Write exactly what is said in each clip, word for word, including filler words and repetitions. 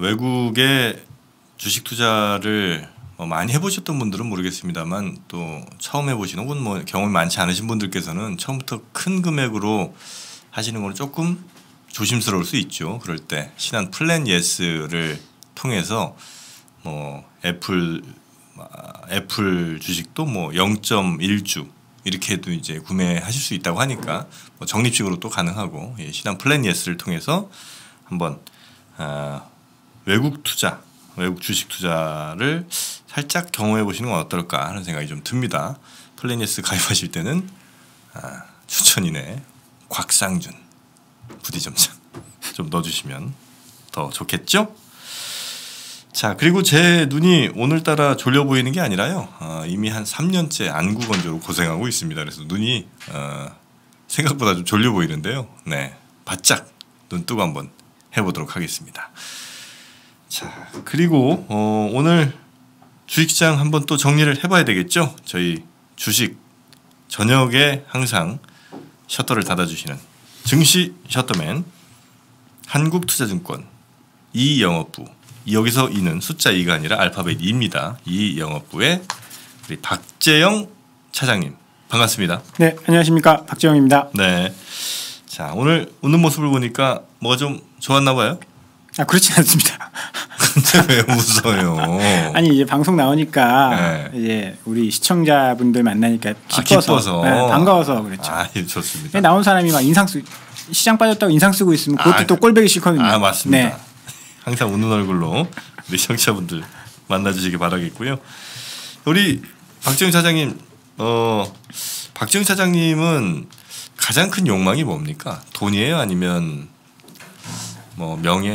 외국의 주식 투자를 뭐 많이 해보셨던 분들은 모르겠습니다만 또 처음 해보시는 혹은 뭐 경험이 많지 않으신 분들께서는 처음부터 큰 금액으로 하시는 건 조금 조심스러울 수 있죠. 그럴 때 신한 플랜 예스를 통해서 뭐 애플 애플 주식도 뭐 영 점 일 주 이렇게 해도 이제 구매하실 수 있다고 하니까 뭐 적립식으로 또 가능하고 예, 신한 플랜 예스를 통해서 한번 아, 외국 투자, 외국 주식 투자를 살짝 경험해 보시는 건 어떨까 하는 생각이 좀 듭니다. 플랜 예스 가입하실 때는 아, 추천인의 곽상준 부디점장 좀 넣어주시면 더 좋겠죠? 자, 그리고 제 눈이 오늘따라 졸려 보이는 게 아니라요. 어, 이미 한 삼 년째 안구 건조로 고생하고 있습니다. 그래서 눈이 어, 생각보다 좀 졸려 보이는데요. 네, 바짝 눈 뜨고 한번 해보도록 하겠습니다. 자, 그리고 어, 오늘 주식시장 한번 또 정리를 해봐야 되겠죠. 저희 주식 저녁에 항상 셔터를 닫아주시는 증시 셔터맨 한국투자증권 이영업부, 여기서 이는 숫자 이가 아니라 알파벳 이입니다. 이 영업부의 우리 박재영 차장님 반갑습니다. 네, 안녕하십니까, 박재영입니다. 네, 자 오늘 웃는 모습을 보니까 뭐가 좀 좋았나 봐요? 아, 그렇진 않습니다. 근데 왜 웃어요? 아니 이제 방송 나오니까 네. 이제 우리 시청자분들 만나니까 기뻐서, 아, 기뻐서. 네, 반가워서 그렇죠. 아, 좋습니다. 나온 사람이 막 인상 쓰 시장 빠졌다고 인상 쓰고 있으면 그것도 아, 또 꼴보기 싫거든요. 아, 맞습니다. 네. 항상 웃는 얼굴로 우리 시청자분들 만나주시기 바라겠고요. 우리 박재영 차장님, 어, 박재영 차장님은 가장 큰 욕망이 뭡니까? 돈이에요? 아니면 뭐 명예?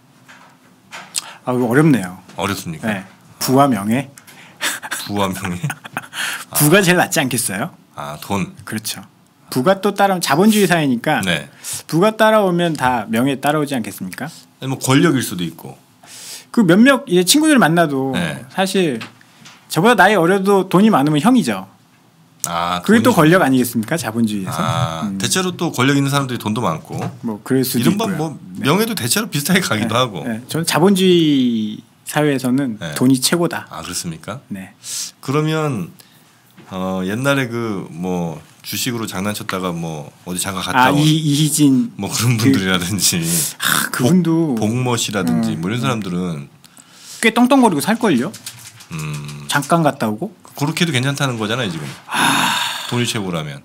아, 이거 어렵네요. 어렵습니까? 네. 부와 명예. 부와 명예? 부가 제일 낫지 않겠어요? 아, 돈. 그렇죠. 부가 또 따라오면 자본주의 사회니까 네. 부가 따라오면 다 명예 따라오지 않겠습니까? 아니, 뭐 권력일 수도 있고. 그 몇몇 이제 친구들 만나도 네. 사실 저보다 나이 어려도 돈이 많으면 형이죠. 아, 그게 또 돈이- 권력 아니겠습니까? 자본주의에서. 아, 음. 대체로 또 권력 있는 사람들이 돈도 많고. 뭐 그럴 수도 이른바 있고요. 뭐 명예도 대체로 비슷하게 가기도 네. 하고. 네. 저는 자본주의 사회에서는 네. 돈이 최고다. 아, 그렇습니까? 네. 그러면 어, 옛날에 그 뭐 주식으로 장난쳤다가 뭐 어디 장가 갔다 아, 온 이, 이희진. 뭐 그런 분들이라든지 아, 그분도 복모 씨라든지 음, 뭐 이런 사람들은 꽤 떵떵거리고 살걸요? 음, 잠깐 갔다 오고. 그렇게도 괜찮다는 거잖아요 지금. 돈이 최고라면.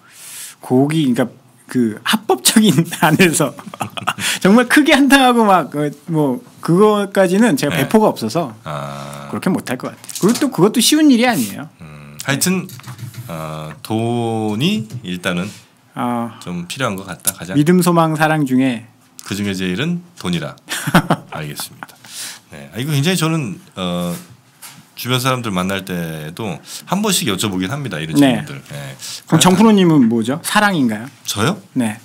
거기 그러니까 그 합법적인 안에서 정말 크게 한탕하고 막 뭐 그거까지는 제가 네. 배포가 없어서 아, 그렇게 못할 것 같아요. 그리고 또 그것도 쉬운 일이 아니에요. 음, 하여튼 어, 돈이 일단은 아, 좀 필요한 것 같다 가장. 믿음, 소망, 사랑 중에 그 중에 제일은 돈이라. 알겠습니다. 네, 아, 이거 굉장히 저는 어, 주변 사람들 만날 때도 한 번씩 여쭤보긴 합니다. 이런 네. 질문들. 네. 그럼 정프로님은 뭐죠? 사랑인가요? 저요? 네.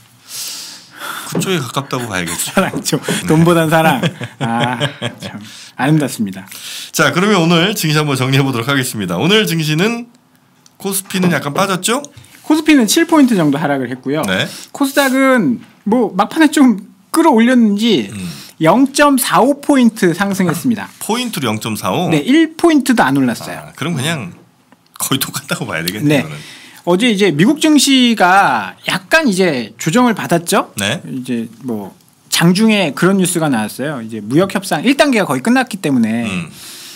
그쪽에 가깝다고 봐야겠죠. 사랑죠. 돈보단 사랑. 아, 참 아름답습니다. 자, 그러면 오늘 증시 한번 정리해 보도록 하겠습니다. 오늘 증시는 코스피는 약간 빠졌죠? 코스피는 칠 포인트 정도 하락을 했고요. 네. 코스닥은 뭐 막판에 좀 끌어올렸는지 음. 영 점 사오 포인트 상승했습니다. 포인트로 영 점 사오. 네, 일 포인트도 안 올랐어요. 아, 그럼 그냥 거의 똑같다고 봐야 되겠네요. 네. 이거는. 어제 이제 미국 증시가 약간 이제 조정을 받았죠. 네. 이제 뭐 장중에 그런 뉴스가 나왔어요. 이제 무역 협상 일 단계가 거의 끝났기 때문에 음.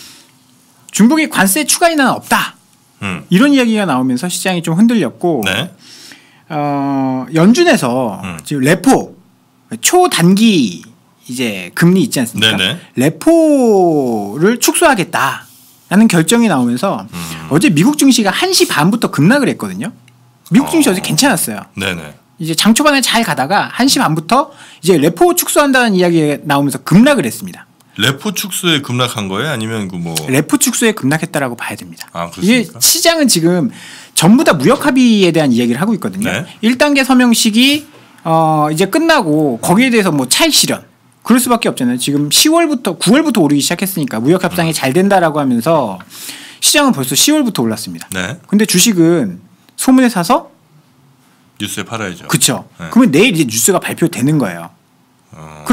중국이 관세 추가 인하는 없다. 음. 이런 이야기가 나오면서 시장이 좀 흔들렸고 네. 어, 연준에서 음. 지금 레포 초단기 이제 금리 있지 않습니까? 네네. 레포를 축소하겠다라는 결정이 나오면서 음. 어제 미국 증시가 한 시 반부터 급락을 했거든요. 미국 증시 어. 어제 괜찮았어요. 네네. 이제 장 초반에 잘 가다가 한 시 반부터 이제 레포 축소한다는 이야기가 나오면서 급락을 했습니다. 레포 축소에 급락한 거예요? 아니면 그 뭐? 레포 축소에 급락했다라고 봐야 됩니다. 아, 이게 그렇습니까? 시장은 지금 전부 다 무역 합의에 대한 이야기를 하고 있거든요. 네. 일 단계 서명식이 어 이제 끝나고 거기에 대해서 뭐 차익 실현 그럴 수밖에 없잖아요. 지금 시월부터 구월부터 오르기 시작했으니까 무역 협상이 음. 잘 된다라고 하면서 시장은 벌써 시월부터 올랐습니다. 네. 근데 주식은 소문에 사서 뉴스에 팔아야죠. 그렇죠. 네. 그러면 내일 이제 뉴스가 발표되는 거예요. 어. 그럼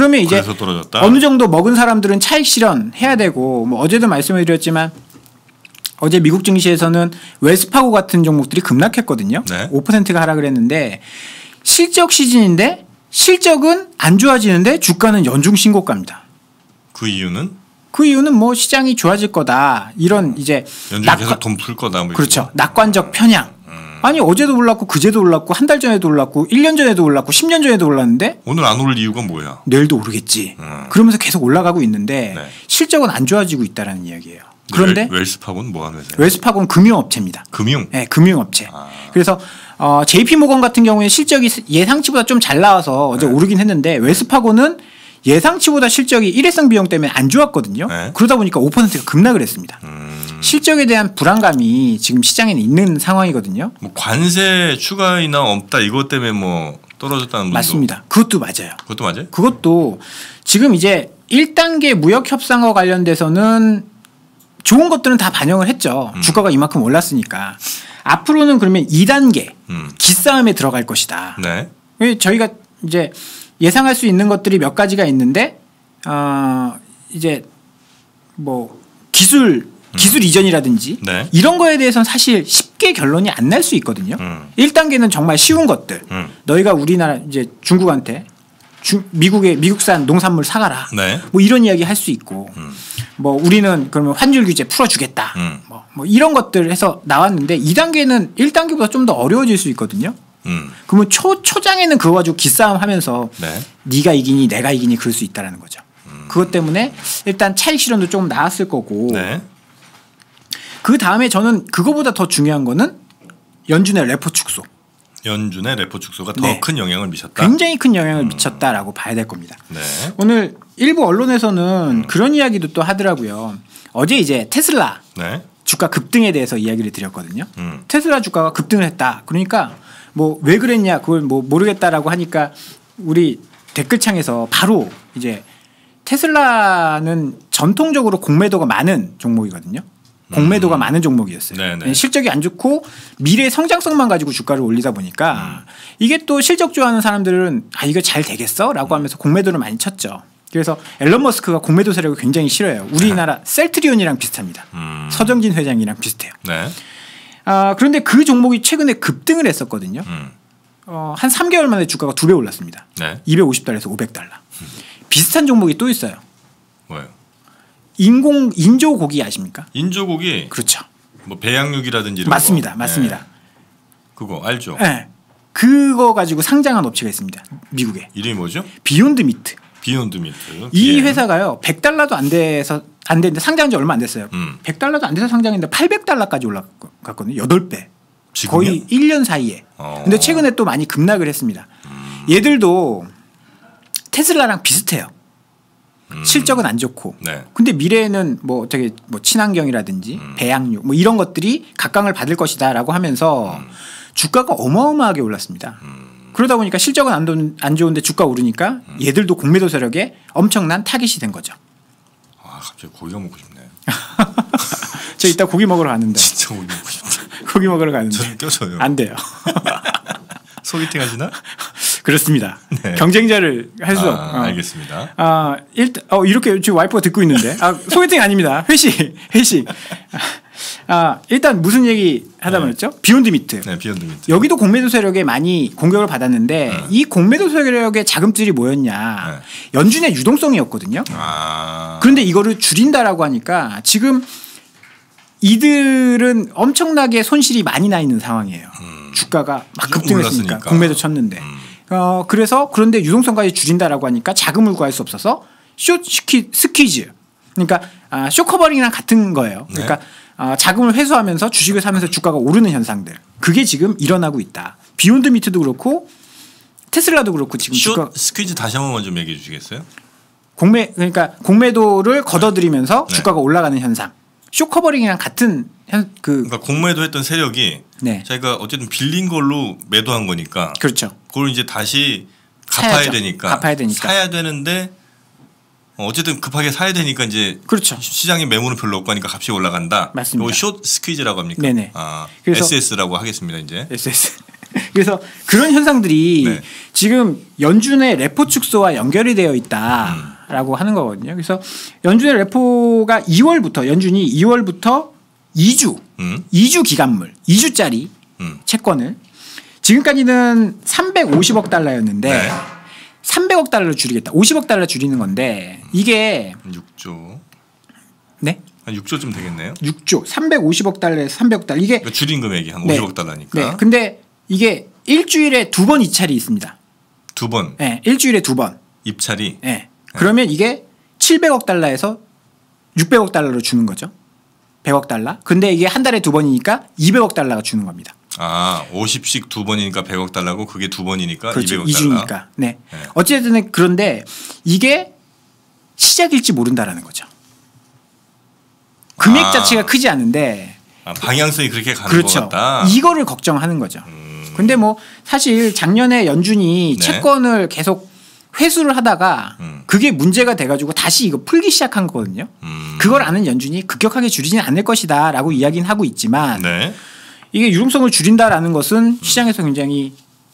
그러면 이제 그래서 떨어졌다. 어느 정도 먹은 사람들은 차익 실현해야 되고 뭐 어제도 말씀을 드렸지만 어제 미국 증시에서는 웰스파고 같은 종목들이 급락했거든요. 네. 오 퍼센트가 하락을 했는데 실적 시즌인데 실적은 안 좋아지는데 주가는 연중 신고가입니다. 그 이유는 그 이유는 뭐 시장이 좋아질 거다 이런 이제 연준 낙관- 계속 돈 풀 거다. 뭐 그렇죠. 이런 거. 낙관적 편향. 아니 어제도 올랐고 그제도 올랐고 한 달 전에도 올랐고 일 년 전에도 올랐고 십 년 전에도 올랐는데 오늘 안 오를 이유가 뭐야? 내일도 오르겠지. 음. 그러면서 계속 올라가고 있는데 네. 실적은 안 좋아지고 있다라는 이야기예요. 그런데 웰, 웰스파고는 뭐 하는 회사예요? 웰스파고는 금융업체입니다. 금융. 네, 금융업체. 아. 그래서 어, 제이피모건 같은 경우에 실적이 예상치보다 좀 잘 나와서 어제 네. 오르긴 했는데 웰스파고는 예상치보다 실적이 일회성 비용 때문에 안 좋았거든요. 네. 그러다 보니까 오 퍼센트가 급락을 했습니다. 음. 실적에 대한 불안감이 지금 시장에는 있는 상황이거든요. 뭐 관세 추가 인하 없다 이것 때문에 뭐 떨어졌다는 분도 맞습니다. 그것도 맞아요. 그것도 맞아요? 그것도 지금 이제 일 단계 무역 협상과 관련돼서는 좋은 것들은 다 반영을 했죠. 음. 주가가 이만큼 올랐으니까. 앞으로는 그러면 이 단계 음. 기싸움에 들어갈 것이다. 네. 왜 저희가 이제 예상할 수 있는 것들이 몇 가지가 있는데 어 이제 뭐 기술 기술 이전이라든지 네. 이런 거에 대해서는 사실 쉽게 결론이 안 날 수 있거든요. 음. 일 단계는 정말 쉬운 것들. 음. 너희가 우리나라 이제 중국한테 중, 미국의 미국산 농산물 사가라. 네. 뭐 이런 이야기 할 수 있고 음. 뭐 우리는 그러면 환율 규제 풀어주겠다. 음. 뭐, 뭐 이런 것들 해서 나왔는데 이 단계는 일 단계보다 좀 더 어려워질 수 있거든요. 음. 그러면 초 초장에는 그거 가지고 기싸움 하면서 네. 네가 이기니 내가 이기니 그럴 수 있다라는 거죠. 그것 때문에 일단 차익 실현도 조금 나았을 거고 네. 그 다음에 저는 그거보다 더 중요한 거는 연준의 레포 축소. 연준의 레포 축소가 네. 더 큰 영향을 미쳤다. 굉장히 큰 영향을 미쳤다라고 봐야 될 겁니다. 네. 오늘 일부 언론에서는 그런 이야기도 또 하더라고요. 어제 이제 테슬라 네. 주가 급등에 대해서 이야기를 드렸거든요. 음. 테슬라 주가가 급등을 했다. 그러니까 뭐 왜 그랬냐 그걸 뭐 모르겠다라고 하니까 우리 댓글창에서 바로 이제 테슬라는 전통적으로 공매도가 많은 종목이거든요. 공매도가 음. 많은 종목이었어요. 네네. 실적이 안 좋고 미래 성장성만 가지고 주가를 올리다 보니까 음. 이게 또 실적 좋아하는 사람들은 아 이거 잘 되겠어라고 하면서 공매도를 많이 쳤죠. 그래서 앨런 머스크가 공매도 세력을 굉장히 싫어해요. 우리나라 셀트리온이랑 비슷합니다. 음. 서정진 회장이랑 비슷해요. 네. 아, 그런데 그 종목이 최근에 급등을 했었거든요. 음. 어, 한 삼 개월 만에 주가가 두 배 올랐습니다. 네. 이백오십 달러에서 오백 달러. 비슷한 종목이 또 있어요. 뭐예요? 인공 인조고기 아십니까? 인조고기 그렇죠. 뭐 배양육이라든지 이런 맞습니다. 거. 맞습니다. 네. 그거 알죠? 네. 그거 가지고 상장한 업체가 있습니다. 미국에. 이름이 뭐죠? 비욘드 미트. 비욘드 미트. 이 비엠. 회사가요. 백 달러도 안 돼서 안 됐는데 상장한 지 얼마 안 됐어요. 음. 백 달러도 안 돼서 상장했는데 팔백 달러까지 올라갔거든요. 여덟 배. 지금요? 거의 일 년 사이에. 어. 근데 최근에 또 많이 급락을 했습니다. 음. 얘들도 테슬라랑 비슷해요. 음. 실적은 안 좋고. 네. 근데 미래에는 뭐 되게 뭐 친환경이라든지 음. 배양육 뭐 이런 것들이 각광을 받을 것이다라고 하면서 음. 주가가 어마어마하게 올랐습니다. 음. 그러다 보니까 실적은 안, 돈, 안 좋은데 주가 오르니까 얘들도 공매도 세력에 엄청난 타깃이 된 거죠. 아 갑자기 고기가 먹고 싶네. 저 이따 고기 먹으러 가는데. 진짜 고기 먹고 싶다. 고기 먹으러 가는데. 저는 껴줘요. 안 돼요. 소개팅 하시나? 그렇습니다. 네. 경쟁자를 할 수 없. 아, 어. 알겠습니다. 아, 일단 어 이렇게 지금 와이프가 듣고 있는데. 아, 소개팅 아닙니다. 회식. 회식. 아, 일단 무슨 얘기 하다 네. 말했죠? 비욘드 미트. 네, 비욘드 미트. 여기도 공매도 세력에 많이 공격을 받았는데 네. 이 공매도 세력의 자금줄이 뭐였냐? 네. 연준의 유동성이었거든요. 아. 그런데 이거를 줄인다라고 하니까 지금 이들은 엄청나게 손실이 많이 나 있는 상황이에요. 음. 주가가 막 좀 급등했으니까 올랐으니까. 공매도 쳤는데. 음. 어 그래서 그런데 유동성까지 줄인다라고 하니까 자금을 구할 수 없어서 숏 스퀴, 스퀴즈. 그러니까 아, 쇼커버링이랑 같은 거예요. 네. 그러니까 아, 자금을 회수하면서 주식을 사면서 주가가 오르는 현상들. 그게 지금 일어나고 있다. 비욘드 미트도 그렇고 테슬라도 그렇고 지금 주가 숏 스퀴즈 다시 한 번만 좀 얘기해 주시겠어요? 공매 그러니까 공매도를 걷어들이면서 네. 주가가 올라가는 현상. 쇼커버링이랑 같은 현, 그 그러니까 공매도 했던 세력이 네. 자기가 어쨌든 빌린 걸로 매도한 거니까 그렇죠. 그걸 이제 다시 갚아야 사야죠. 되니까 갚아야 되니까. 사야 되는데 어쨌든 급하게 사야 되니까 이제 그렇죠. 시장에 매물은 별로 없고 하니까 값이 올라간다. 맞습니다. 이거 숏 스퀴즈라고 합니까? 네네. 아, 그래서- 에스에스라고 하겠습니다 이제. 에스에스. 그래서 그런 현상들이 네. 지금 연준의 레포 축소와 연결이 되어 있다라고 음. 하는 거거든요. 그래서 연준의 레포가 이월부터 연준이 이월부터 이 주 음. 이 주 기간물 이 주짜리 음. 채권을 지금까지는 삼백오십억 달러였는데 네. 삼백억 달러로 줄이겠다. 오십억 달러 줄이는 건데 이게 육 조 네? 한 육 조쯤 되겠네요. 육 조 삼백오십억 달러에서 삼백억 달러 이게 그러니까 줄인 금액이 한 네. 오십억 달러니까. 네. 근데 이게 일주일에 두 번 입찰이 있습니다. 두 번. 네, 일주일에 두 번. 입찰이. 네. 네. 그러면 이게 칠백억 달러에서 육백억 달러로 주는 거죠. 백억 달러. 근데 이게 한 달에 두 번이니까 이백억 달러가 주는 겁니다. 아, 오십씩 두 번이니까 백억 달러고 그게 두 번이니까 그렇죠. 이백억 이 달러. 주니까. 네. 네. 어쨌든 그런데 이게 시작일지 모른다라는 거죠. 금액 아. 자체가 크지 않은데 아, 방향성이 그렇게 가는 그렇죠. 것 같다. 이거를 걱정하는 거죠. 음. 근데 뭐 사실 작년에 연준이 네. 채권을 계속 회수를 하다가 음. 그게 문제가 돼가지고 다시 이거 풀기 시작한 거거든요. 음. 그걸 아는 연준이 급격하게 줄이지는 않을 것이다라고 이야기는 하고 있지만 네. 이게 유동성을 줄인다라는 것은 시장에서 굉장히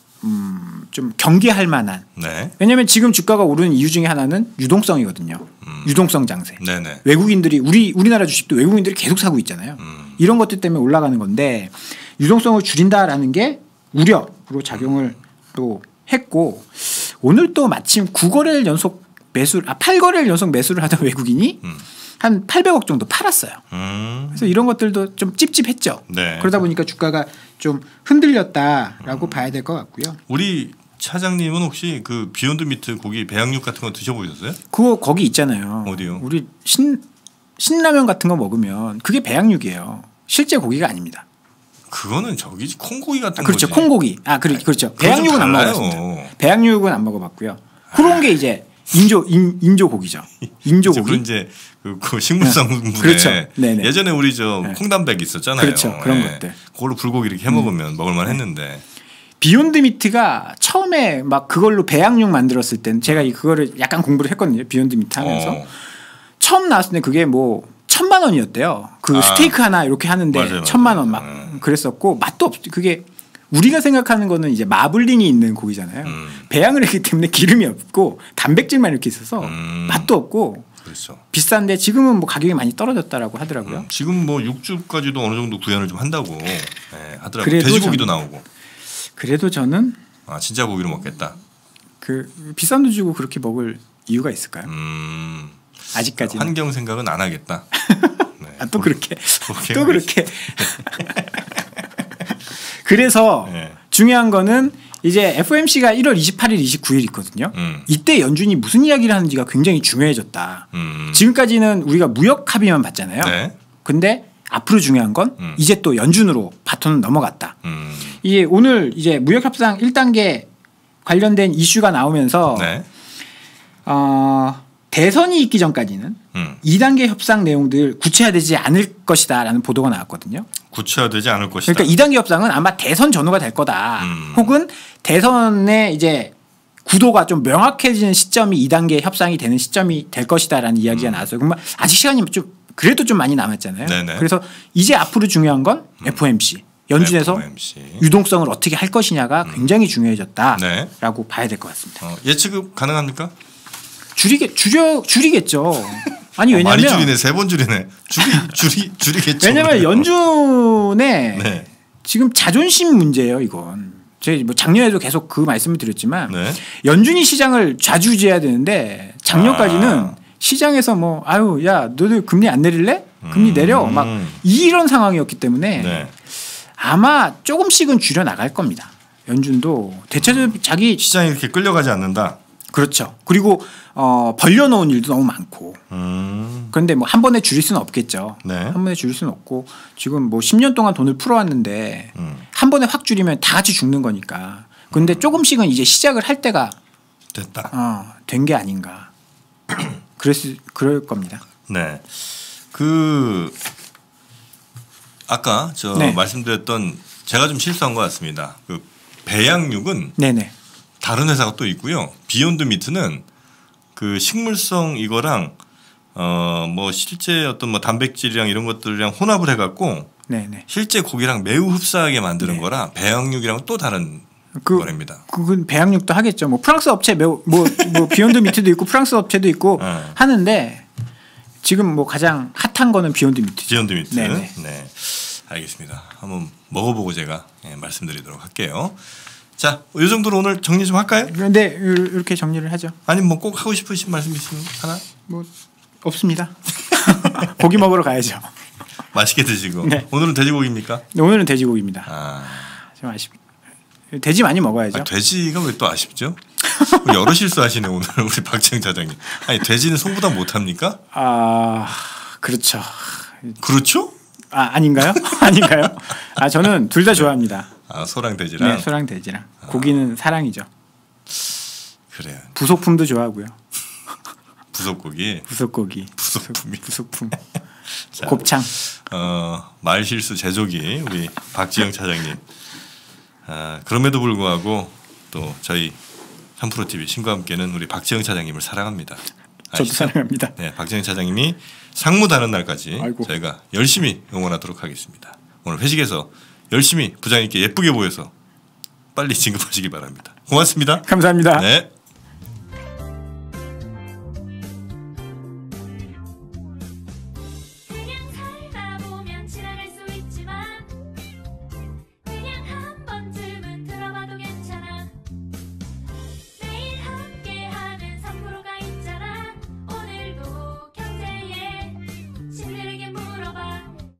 음, 좀 경계할 만한. 네. 왜냐하면 지금 주가가 오르는 이유 중에 하나는 유동성이거든요. 음. 유동성 장세. 네네. 외국인들이 우리 우리나라 주식도 외국인들이 계속 사고 있잖아요. 음. 이런 것들 때문에 올라가는 건데 유동성을 줄인다라는 게 우려로 작용을 또 했고 오늘 또 마침 구 거래일 연속 매수, 아 팔 거래일 연속 매수를 하던 외국인이 음. 한 팔백억 정도 팔았어요. 음. 그래서 이런 것들도 좀 찝찝했죠. 네. 그러다 보니까 주가가 좀 흔들렸다라고 음. 봐야 될 것 같고요. 우리 차장님은 혹시 그 비욘드 미트 고기 배양육 같은 거 드셔보셨어요? 그거 거기 있잖아요. 어디요? 우리 신 신라면 같은 거 먹으면 그게 배양육이에요. 실제 고기가 아닙니다. 그거는 저기 콩고기 같은 아, 그렇죠. 거지. 콩고기. 아, 그렇, 그렇죠. 배양육은 안 먹어봤습니다. 배양육은 안 먹어봤고요. 그런 게 이제 인조 인, 인조 고기죠. 인조 고기. 그런 이제 그, 그 식물성 분에 그렇죠. 네네. 예전에 우리 저 네. 콩단백 있었잖아요. 그렇죠. 그런 네. 것들. 그걸로 불고기 이렇게 해 먹으면 음. 먹을만 네. 했는데. 비욘드 미트가 처음에 막 그걸로 배양육 만들었을 때는 제가 이 그거를 약간 공부를 했거든요. 비욘드 미트 하면서 어. 처음 나왔을 때 그게 뭐 천만 원이었대요. 그 아. 스테이크 하나 이렇게 하는데 맞아요, 천만 원 막 음. 그랬었고 맛도 없. 그게 우리가 생각하는 거는 이제 마블링이 있는 고기잖아요. 음. 배양을 했기 때문에 기름이 없고 단백질만 이렇게 있어서 음. 맛도 없고 그렇죠. 비싼데 지금은 뭐 가격이 많이 떨어졌다라고 하더라고요. 음. 지금 뭐 육즙까지도 어느 정도 구현을 좀 한다고 네, 하더라고요. 돼지고기도 저는, 나오고. 그래도 저는 아 진짜 고기로 먹겠다. 그 비싼 돈 주고 그렇게 먹을 이유가 있을까요? 음. 아직까지 환경 생각은 안 하겠다. 네. 아, 또 그렇게 또 그렇게. 그래서 네. 중요한 거는 이제 에프오엠씨가 일월 이십팔일, 이십구일 있거든요. 음. 이때 연준이 무슨 이야기를 하는지가 굉장히 중요해졌다. 음. 지금까지는 우리가 무역 합의만 봤잖아요. 네. 근데 앞으로 중요한 건 음. 이제 또 연준으로 바톤은 넘어갔다. 음. 이게 오늘 이제 무역 협상 일 단계 관련된 이슈가 나오면서 네. 어, 대선이 있기 전까지는 음. 이 단계 협상 내용들 구체화되지 않을 것이다라는 보도가 나왔거든요. 구체화되지 않을 것이다. 그러니까 이 단계 협상은 아마 대선 전후가 될 거다. 음. 혹은 대선의 이제 구도가 좀 명확해지는 시점이 이 단계 협상이 되는 시점이 될 것이다라는 이야기가 음. 나왔어요. 그러면 아직 시간이 좀 그래도 좀 많이 남았잖아요. 네네. 그래서 이제 앞으로 중요한 건 음. 에프오엠씨. 연준에서 에프오엠씨. 유동성을 어떻게 할 것이냐가 음. 굉장히 중요해졌다라고 네. 봐야 될 것 같습니다. 어, 예측 가능합니까? 줄이게 줄여 줄이겠죠. 아니 왜냐면 어, 많이 줄이네. 세 번 줄이네. 줄이 줄이 줄이겠죠. 왜냐면 연준의 네. 지금 자존심 문제예요. 이건 제가 뭐 작년에도 계속 그 말씀을 드렸지만 네. 연준이 시장을 좌지우지해야 되는데 작년까지는 아. 시장에서 뭐 아유 야 너들 금리 안 내릴래? 금리 음. 내려 막 이런 상황이었기 때문에 네. 아마 조금씩은 줄여 나갈 겁니다. 연준도 대체적으로 자기 시장이 이렇게 끌려가지 않는다. 그렇죠. 그리고 어, 벌려놓은 일도 너무 많고. 음. 그런데 뭐 한 번에 줄일 수는 없겠죠. 네. 한 번에 줄일 수는 없고 지금 뭐 십 년 동안 돈을 풀어왔는데 음. 한 번에 확 줄이면 다 같이 죽는 거니까. 그런데 음. 조금씩은 이제 시작을 할 때가 됐다. 어, 된 게 아닌가. 그랬을 그럴 겁니다. 네. 그 아까 저 네. 말씀드렸던 제가 좀 실수한 것 같습니다. 그 배양육은 네네. 다른 회사가 또 있고요. 비욘드 미트는 그 식물성 이거랑 어 뭐 실제 어떤 뭐 단백질이랑 이런 것들이랑 혼합을 해갖고 네네. 실제 고기랑 매우 흡사하게 만드는 네. 거라 배양육이랑 또 다른 그 거래입니다. 그건 배양육도 하겠죠. 뭐 프랑스 업체 뭐뭐 뭐, 뭐 비욘드 미트도 있고 프랑스 업체도 있고 어. 하는데 지금 뭐 가장 핫한 거는 비욘드 미트. 비욘드 미트. 네네. 네. 알겠습니다. 한번 먹어보고 제가 예, 말씀드리도록 할게요. 자, 이 정도로 오늘 정리 좀 할까요? 그런데 이렇게 정리를 하죠. 아니면 뭐 꼭 하고 싶으신 말씀 있으면 하나? 뭐 없습니다. 고기 먹으러 가야죠. 맛있게 드시고. 네. 오늘은 돼지고기입니까? 오늘은 돼지고기입니다. 아, 좀 아쉽. 돼지 많이 먹어야죠. 아 돼지가 왜 또 아쉽죠? 여러 실수하시네 오늘 우리 박지영 차장님. 아니 돼지는 소보다 못합니까? 아 그렇죠. 그렇죠? 아 아닌가요? 아닌가요? 아 저는 둘 다 좋아합니다. 아 소랑 돼지랑. 네, 소랑 돼지랑. 아. 고기는 사랑이죠. 그래요. 부속품도 좋아하고요. 부속고기. 부속고기. 부속품이. 부속품. 자, 곱창. 어 말실수 제조기 우리 박지영 차장님. 아, 그럼에도 불구하고 또 저희 삼프로티비 신과 함께는 우리 박지영 차장님을 사랑합니다. 저도 아시죠? 사랑합니다. 네, 박지영 차장님이 상무다는 날까지 아이고. 저희가 열심히 응원하도록 하겠습니다. 오늘 회식에서 열심히 부장님께 예쁘게 보여서 빨리 진급하시기 바랍니다. 고맙습니다. 감사합니다. 네.